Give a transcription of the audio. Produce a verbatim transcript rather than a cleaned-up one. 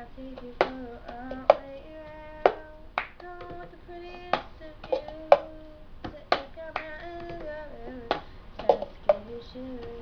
I'll take you for a way round. Don't want the prettiest of you. Set your camera in the room. Said you should.